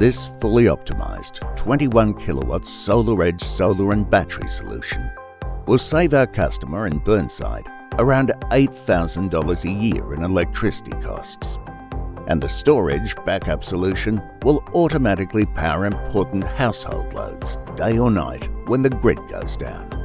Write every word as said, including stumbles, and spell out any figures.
This fully optimized twenty-one kilowatt Solar Edge solar and battery solution will save our customer in Burnside around eight thousand dollars a year in electricity costs. And the storage backup solution will automatically power important household loads day or night when the grid goes down.